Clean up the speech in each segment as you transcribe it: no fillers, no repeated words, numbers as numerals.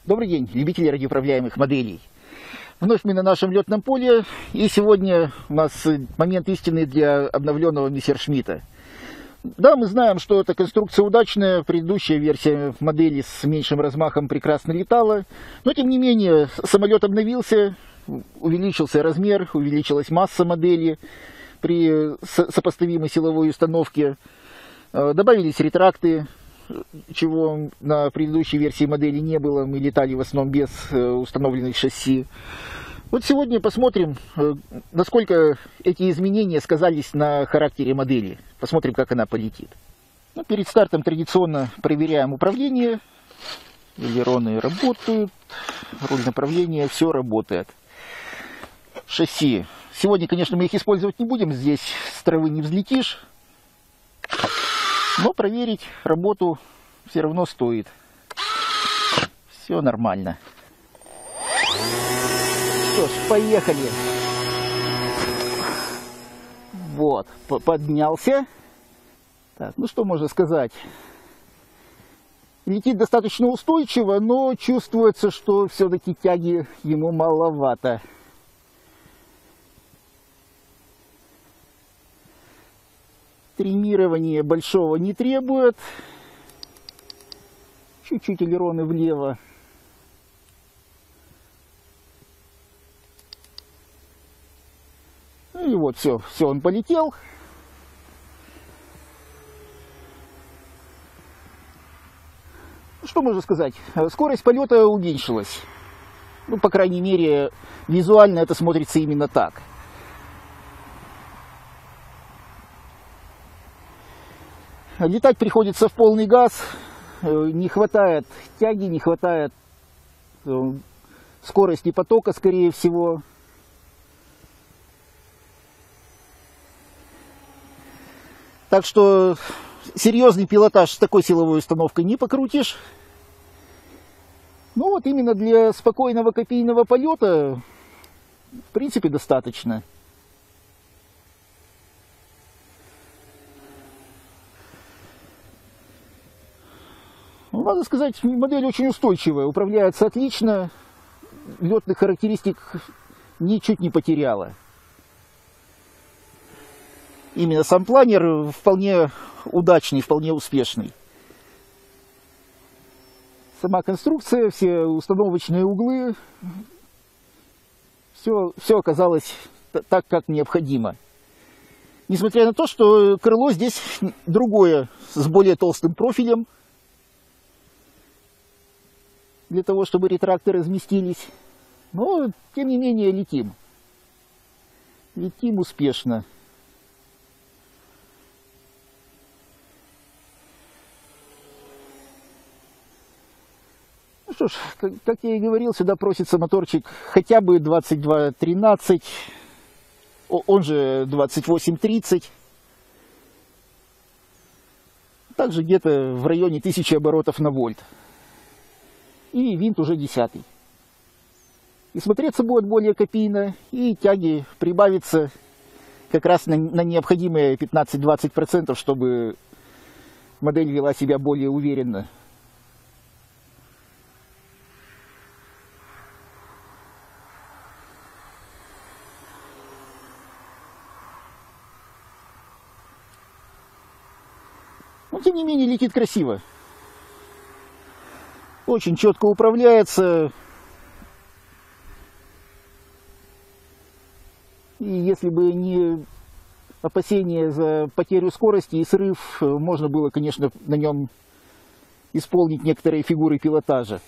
Добрый день, любители радиоуправляемых моделей. Вновь мы на нашем летном поле, и сегодня у нас момент истины для обновленного Мессершмитта. Да, мы знаем, что эта конструкция удачная, предыдущая версия модели с меньшим размахом прекрасно летала, но тем не менее самолет обновился, увеличился размер, увеличилась масса модели при сопоставимой силовой установке, добавились ретракты, чего на предыдущей версии модели не было, мы летали в основном без установленных шасси. Вот сегодня посмотрим, насколько эти изменения сказались на характере модели. Посмотрим, как она полетит. Ну, перед стартом традиционно проверяем управление. Элероны работают, руль направления, все работает. Шасси. Сегодня, конечно, мы их использовать не будем, здесь с травы не взлетишь. Но проверить работу все равно стоит. Все нормально. Что ж, поехали. Вот, поднялся. Так, ну что можно сказать? Летит достаточно устойчиво, но чувствуется, что все-таки тяги ему маловато. Тримирование большого не требует. Чуть-чуть элероны влево. И вот все, он полетел. Что можно сказать? Скорость полета уменьшилась. Ну, по крайней мере, визуально это смотрится именно так. Летать приходится в полный газ, не хватает тяги, не хватает скорости потока, скорее всего. Так что серьезный пилотаж с такой силовой установкой не покрутишь. Ну вот именно для спокойного копийного полета, в принципе, достаточно. Надо сказать, модель очень устойчивая, управляется отлично, летных характеристик ничуть не потеряла. Именно сам планер вполне удачный, вполне успешный. Сама конструкция, все установочные углы, все оказалось так, как необходимо. Несмотря на то, что крыло здесь другое, с более толстым профилем, для того, чтобы ретракты разместились. Но, тем не менее, летим. Летим успешно. Ну что ж, как я и говорил, сюда просится моторчик хотя бы 22-13, он же 28-30. Также где-то в районе 1000 оборотов на вольт. И винт уже 10-й. И смотреться будет более копийно, и тяги прибавится как раз на необходимые 15-20%, чтобы модель вела себя более уверенно. Но тем не менее летит красиво. Очень четко управляется. И если бы не опасения за потерю скорости и срыв, можно было, конечно, на нем исполнить некоторые фигуры пилотажа.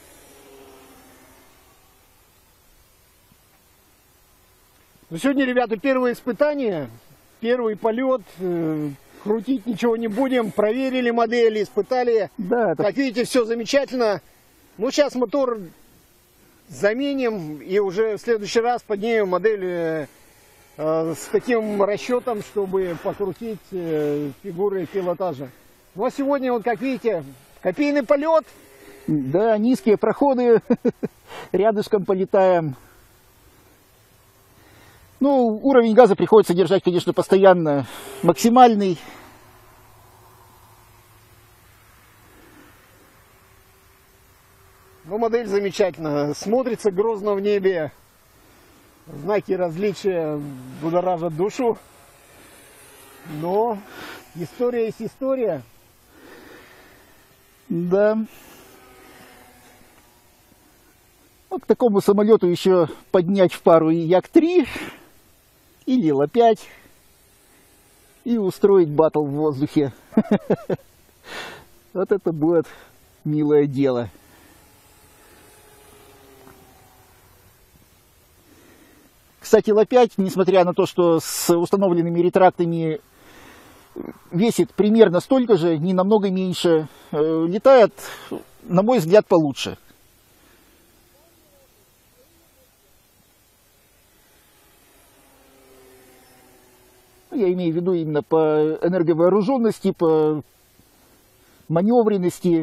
Ну, сегодня, ребята, первое испытание, первый полет. Крутить ничего не будем, проверили модели, испытали. Да, как видите, все замечательно. Ну, сейчас мотор заменим и уже в следующий раз поднимем модель с таким расчетом, чтобы покрутить фигуры пилотажа. Ну, а сегодня, вот как видите, копийный полет. Да, низкие проходы, рядышком полетаем. Ну, уровень газа приходится держать, конечно, постоянно максимальный. Ну, модель замечательно смотрится, грозно в небе. Знаки различия будоражат душу. Но история есть история. Да. Вот к такому самолету еще поднять в пару и Як-3 или Ил-5 и устроить баттл в воздухе. Вот это будет милое дело. Кстати, Ил-5, несмотря на то, что с установленными ретрактами весит примерно столько же, не намного меньше, летает, на мой взгляд, получше. Я имею в виду именно по энерговооруженности, по маневренности.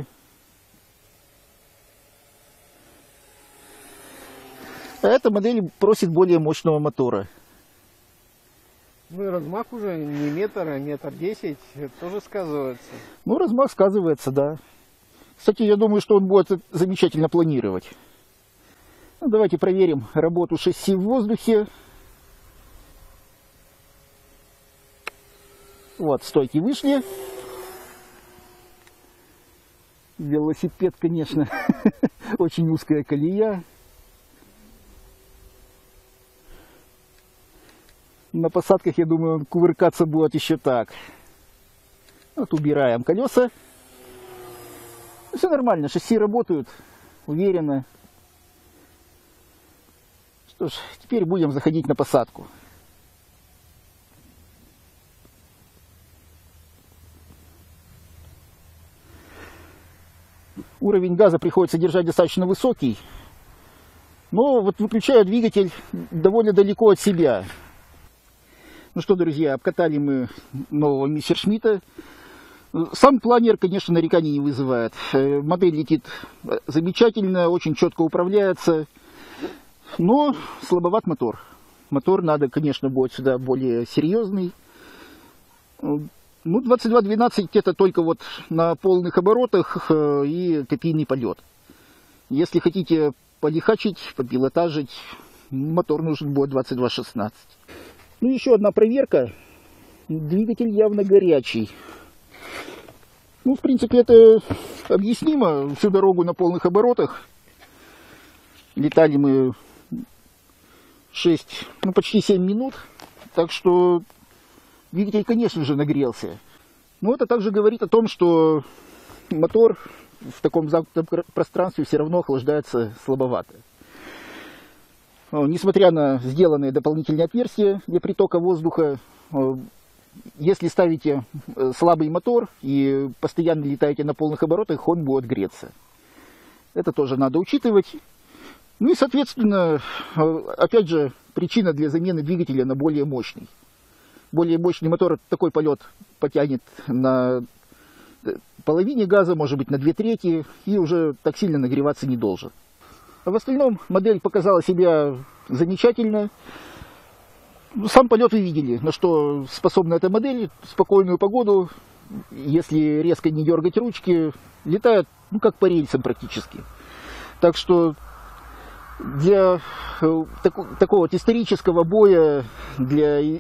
А эта модель просит более мощного мотора. Ну и размах уже не метр, а 1,10 м. Это тоже сказывается. Ну, размах сказывается, да. Кстати, я думаю, что он будет замечательно планировать. Ну, давайте проверим работу шасси в воздухе. Вот, стойки вышли. Велосипед, конечно, очень узкая колея. На посадках, я думаю, он кувыркаться будет еще так. Вот убираем колеса. Все нормально, шасси работают уверенно. Что ж, теперь будем заходить на посадку. Уровень газа приходится держать достаточно высокий, но вот выключаю двигатель довольно далеко от себя. Ну что, друзья, обкатали мы нового Мессершмитта. Сам планер, конечно, нареканий не вызывает. Модель летит замечательно, очень четко управляется, но слабоват мотор. Мотор надо, конечно, будет сюда более серьезный. Ну, 22-12 это только вот на полных оборотах и копийный полет. Если хотите полихачить, попилотажить, мотор нужен будет 22-16. Ну, еще одна проверка. Двигатель явно горячий. Ну, в принципе, это объяснимо. Всю дорогу на полных оборотах. Летали мы 6, ну, почти 7 минут. Так что двигатель, конечно же, нагрелся. Но это также говорит о том, что мотор в таком замкнутом пространстве все равно охлаждается слабовато. Несмотря на сделанные дополнительные отверстия для притока воздуха, если ставите слабый мотор и постоянно летаете на полных оборотах, он будет греться. Это тоже надо учитывать. Ну и, соответственно, опять же, причина для замены двигателя на более мощный. Более мощный мотор такой полет потянет на половине газа, может быть на 2/3, и уже так сильно нагреваться не должен. А в остальном модель показала себя замечательно. Сам полет вы видели, на что способна эта модель. В спокойную погоду, если резко не дергать ручки, летает, ну, как по рельсам практически. Так что для такого вот исторического боя, для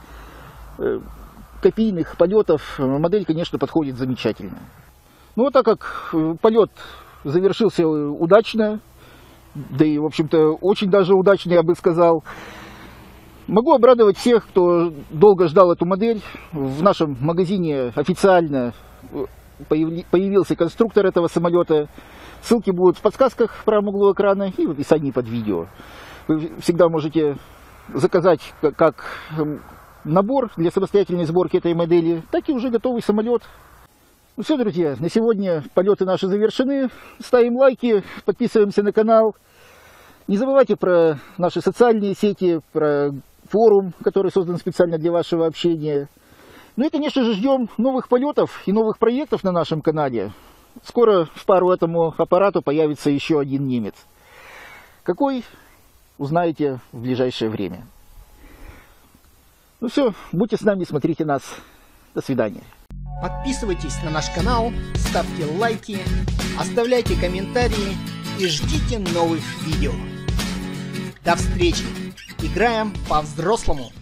копийных полетов модель, конечно, подходит замечательно. Ну, а так как полет завершился удачно, да и, в общем-то, очень даже удачно, я бы сказал, могу обрадовать всех, кто долго ждал эту модель. В нашем магазине официально появился конструктор этого самолета. Ссылки будут в подсказках в правом углу экрана и в описании под видео. Вы всегда можете заказать как набор для самостоятельной сборки этой модели, так и уже готовый самолет. Ну все, друзья, на сегодня полеты наши завершены. Ставим лайки, подписываемся на канал. Не забывайте про наши социальные сети, про форум, который создан специально для вашего общения. Ну и, конечно же, ждем новых полетов и новых проектов на нашем канале. Скоро в пару этому аппарату появится еще один немец. Какой, узнаете в ближайшее время. Ну все, будьте с нами, смотрите нас. До свидания. Подписывайтесь на наш канал, ставьте лайки, оставляйте комментарии и ждите новых видео. До встречи! Играем по-взрослому!